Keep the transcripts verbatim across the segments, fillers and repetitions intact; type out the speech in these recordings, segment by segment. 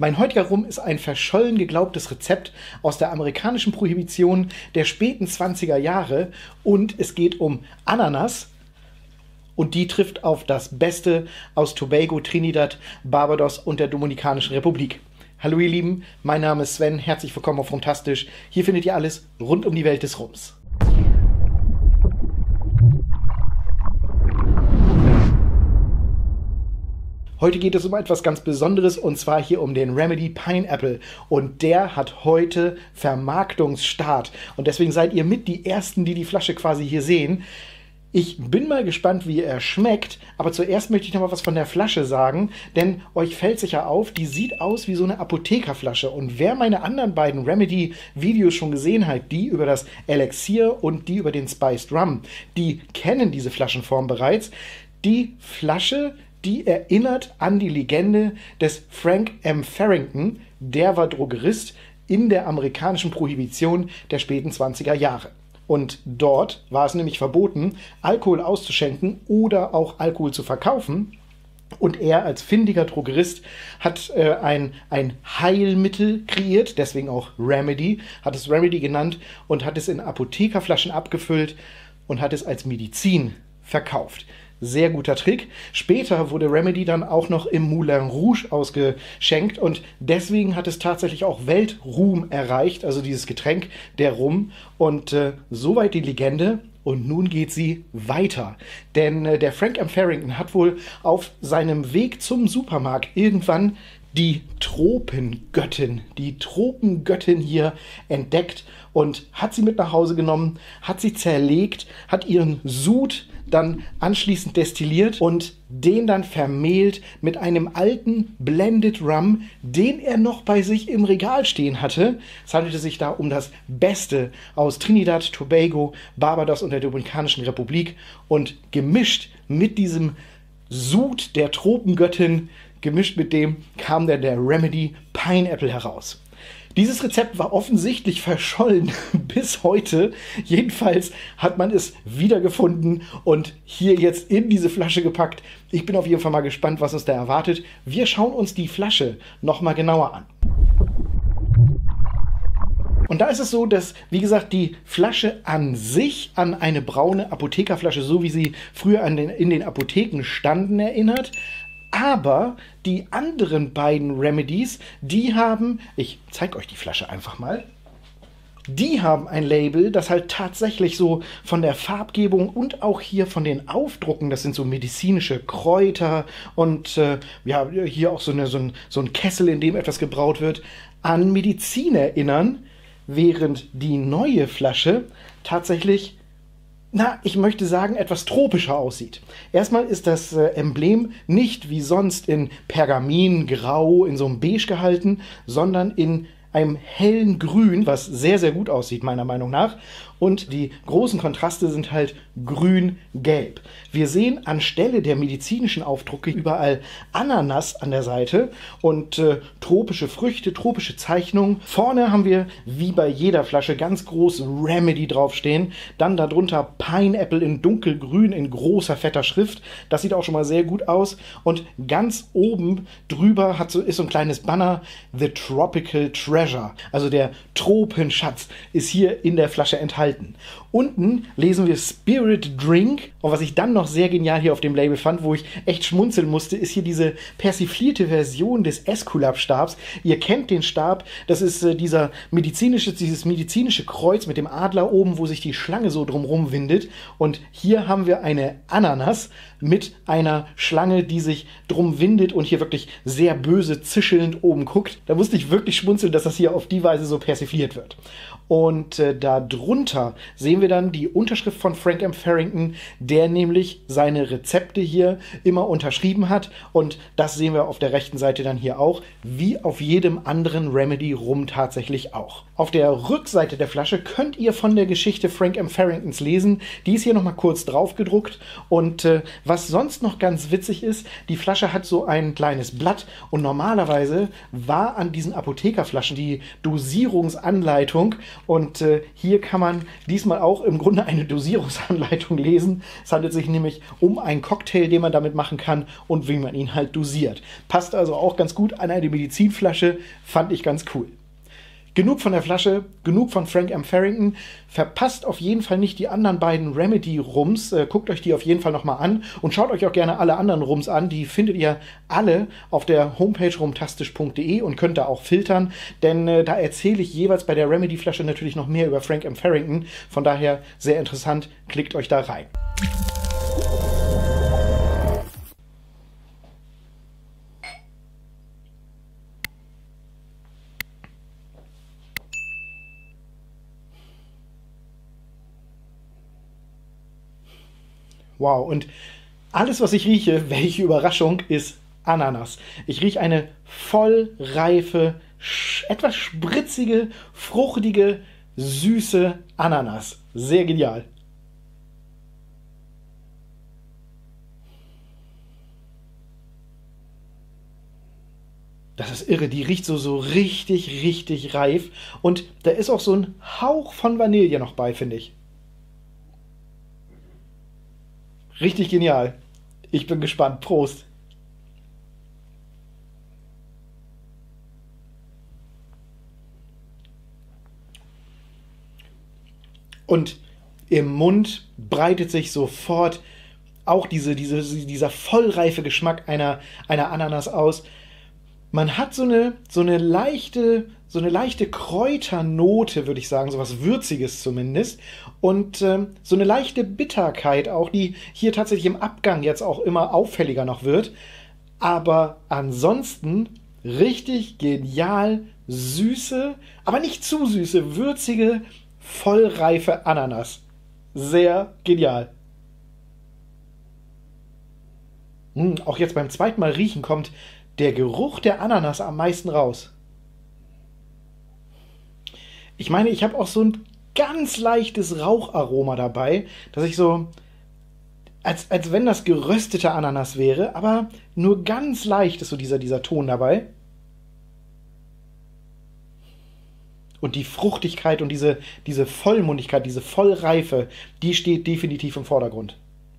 Mein heutiger Rum ist ein verschollen geglaubtes Rezept aus der amerikanischen Prohibition der späten zwanziger Jahre und es geht um Ananas und die trifft auf das Beste aus Tobago, Trinidad, Barbados und der Dominikanischen Republik. Hallo ihr Lieben, mein Name ist Sven, herzlich willkommen auf Rumtastisch. Hier findet ihr alles rund um die Welt des Rums. Heute geht es um etwas ganz Besonderes und zwar hier um den Remedy Pineapple und der hat heute Vermarktungsstart und deswegen seid ihr mit die Ersten, die die Flasche quasi hier sehen. Ich bin mal gespannt, wie er schmeckt, aber zuerst möchte ich noch mal was von der Flasche sagen, denn euch fällt sicher auf, die sieht aus wie so eine Apothekerflasche und wer meine anderen beiden Remedy-Videos schon gesehen hat, die über das Elixier und die über den Spiced Rum, die kennen diese Flaschenform bereits. Die Flasche, die erinnert an die Legende des Frank M. Farrington, der war Drogerist in der amerikanischen Prohibition der späten zwanziger Jahre. Und dort war es nämlich verboten, Alkohol auszuschenken oder auch Alkohol zu verkaufen. Und er als findiger Drogerist hat äh, ein, ein Heilmittel kreiert, deswegen auch Remedy, hat es Remedy genannt und hat es in Apothekerflaschen abgefüllt und hat es als Medizin verkauft. Sehr guter Trick. Später wurde Remedy dann auch noch im Moulin Rouge ausgeschenkt und deswegen hat es tatsächlich auch Weltruhm erreicht, also dieses Getränk, der Rum. Und äh, soweit die Legende. Und nun geht sie weiter. Denn äh, der Frank M. Farrington hat wohl auf seinem Weg zum Supermarkt irgendwann die Tropengöttin, die Tropengöttin hier entdeckt und hat sie mit nach Hause genommen, hat sie zerlegt, hat ihren Sud dann anschließend destilliert und den dann vermehlt mit einem alten Blended Rum, den er noch bei sich im Regal stehen hatte. Es handelte sich da um das Beste aus Trinidad, Tobago, Barbados und der Dominikanischen Republik und gemischt mit diesem Sud der Tropengöttin, gemischt mit dem kam dann der Remedy Pineapple heraus. Dieses Rezept war offensichtlich verschollen bis heute. Jedenfalls hat man es wiedergefunden und hier jetzt in diese Flasche gepackt. Ich bin auf jeden Fall mal gespannt, was uns da erwartet. Wir schauen uns die Flasche noch mal genauer an. Und da ist es so, dass, wie gesagt, die Flasche an sich an eine braune Apothekerflasche, so wie sie früher an den, in den Apotheken standen, erinnert. Aber die anderen beiden Remedies, die haben, ich zeige euch die Flasche einfach mal, die haben ein Label, das halt tatsächlich so von der Farbgebung und auch hier von den Aufdrucken, das sind so medizinische Kräuter und äh, ja, hier auch so, eine, so, ein, so ein Kessel, in dem etwas gebraut wird, an Medizin erinnern, während die neue Flasche tatsächlich, na, ich möchte sagen, etwas tropischer aussieht. Erstmal ist das äh, Emblem nicht wie sonst in Pergamin, Grau, in so einem Beige gehalten, sondern in einem hellen Grün, was sehr, sehr gut aussieht, meiner Meinung nach. Und die großen Kontraste sind halt grün-gelb. Wir sehen anstelle der medizinischen Aufdrucke überall Ananas an der Seite und äh, tropische Früchte, tropische Zeichnungen. Vorne haben wir, wie bei jeder Flasche, ganz groß Remedy draufstehen. Dann darunter Pineapple in dunkelgrün in großer, fetter Schrift. Das sieht auch schon mal sehr gut aus. Und ganz oben drüber hat so, ist so ein kleines Banner, The Tropical Treasure. Also der Tropenschatz ist hier in der Flasche enthalten. Unten lesen wir Spirit Drink und was ich dann noch sehr genial hier auf dem Label fand, wo ich echt schmunzeln musste, ist hier diese persiflierte Version des Esculap-Stabs. Ihr kennt den Stab, das ist äh, dieser medizinische, dieses medizinische Kreuz mit dem Adler oben, wo sich die Schlange so drumrum windet und hier haben wir eine Ananas mit einer Schlange, die sich drum windet und hier wirklich sehr böse zischelnd oben guckt. Da musste ich wirklich schmunzeln, dass das hier auf die Weise so persifliert wird. Und äh, darunter sehen wir dann die Unterschrift von Frank M. Farrington, der nämlich seine Rezepte hier immer unterschrieben hat. Und das sehen wir auf der rechten Seite dann hier auch, wie auf jedem anderen Remedy Rum tatsächlich auch. Auf der Rückseite der Flasche könnt ihr von der Geschichte Frank M. Farringtons lesen. Die ist hier nochmal kurz drauf gedruckt. Und äh, was sonst noch ganz witzig ist, die Flasche hat so ein kleines Blatt. Und normalerweise war an diesen Apothekerflaschen die Dosierungsanleitung. Und äh, hier kann man diesmal auch im Grunde eine Dosierungsanleitung lesen. Es handelt sich nämlich um einen Cocktail, den man damit machen kann und wie man ihn halt dosiert. Passt also auch ganz gut an eine Medizinflasche, fand ich ganz cool. Genug von der Flasche, genug von Frank M. Farrington. Verpasst auf jeden Fall nicht die anderen beiden Remedy-Rums. Äh, guckt euch die auf jeden Fall nochmal an und schaut euch auch gerne alle anderen Rums an. Die findet ihr alle auf der Homepage rumtastisch punkt de und könnt da auch filtern, denn äh, da erzähle ich jeweils bei der Remedy-Flasche natürlich noch mehr über Frank M. Farrington. Von daher sehr interessant, klickt euch da rein. Wow, und alles, was ich rieche, welche Überraschung, ist Ananas. Ich rieche eine vollreife, etwas spritzige, fruchtige, süße Ananas. Sehr genial. Das ist irre, die riecht so, so richtig, richtig reif. Und da ist auch so ein Hauch von Vanille noch bei, finde ich. Richtig genial. Ich bin gespannt. Prost. Und im Mund breitet sich sofort auch diese, diese, dieser vollreife Geschmack einer, einer Ananas aus. Man hat so eine, so eine leichte, so eine leichte Kräuternote, würde ich sagen, so was Würziges zumindest. Und ähm, so eine leichte Bitterkeit auch, die hier tatsächlich im Abgang jetzt auch immer auffälliger noch wird. Aber ansonsten richtig genial süße, aber nicht zu süße, würzige, vollreife Ananas. Sehr genial. Hm, auch jetzt beim zweiten Mal riechen kommt der Geruch der Ananas am meisten raus. Ich meine, ich habe auch so ein ganz leichtes Raucharoma dabei, dass ich so, als, als wenn das geröstete Ananas wäre, aber nur ganz leicht ist so dieser, dieser Ton dabei. Und die Fruchtigkeit und diese, diese Vollmundigkeit, diese Vollreife, die steht definitiv im Vordergrund.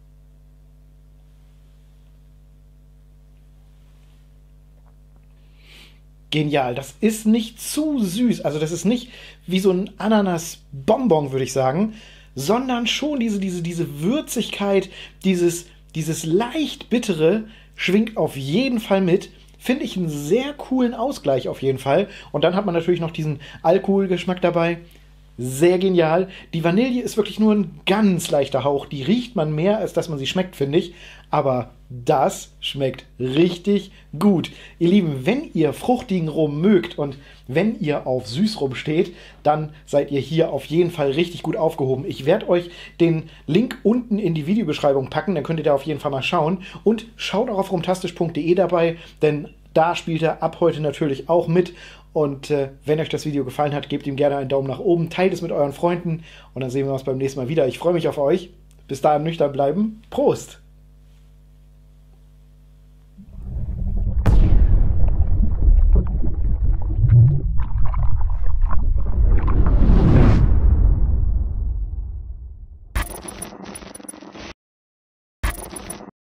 Genial. Das ist nicht zu süß. Also das ist nicht wie so ein Ananas-Bonbon, würde ich sagen, sondern schon diese, diese, diese Würzigkeit, dieses, dieses leicht bittere schwingt auf jeden Fall mit. Finde ich einen sehr coolen Ausgleich auf jeden Fall. Und dann hat man natürlich noch diesen Alkoholgeschmack dabei. Sehr genial. Die Vanille ist wirklich nur ein ganz leichter Hauch. Die riecht man mehr, als dass man sie schmeckt, finde ich. Aber das schmeckt richtig gut. Ihr Lieben, wenn ihr fruchtigen Rum mögt und wenn ihr auf Süßrum steht, dann seid ihr hier auf jeden Fall richtig gut aufgehoben. Ich werde euch den Link unten in die Videobeschreibung packen, dann könnt ihr da auf jeden Fall mal schauen. Und schaut auch auf rumtastisch punkt de dabei, denn da spielt er ab heute natürlich auch mit. Und äh, wenn euch das Video gefallen hat, gebt ihm gerne einen Daumen nach oben, teilt es mit euren Freunden und dann sehen wir uns beim nächsten Mal wieder. Ich freue mich auf euch. Bis dahin nüchtern bleiben. Prost!